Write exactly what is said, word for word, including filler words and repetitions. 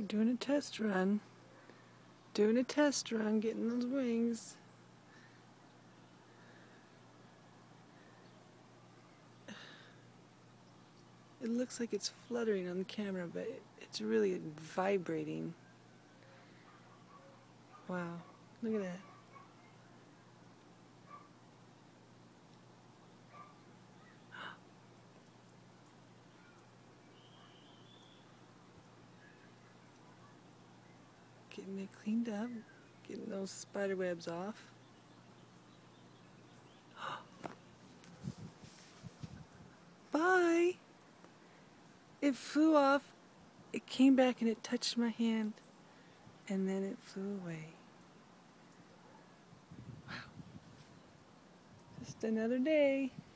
Doing a test run. Doing a test run, getting those wings. It looks like it's fluttering on the camera, but it's really vibrating. Wow, look at that. Getting it cleaned up, getting those spider webs off. Bye! It flew off, it came back and it touched my hand, and then it flew away. Wow. Just another day.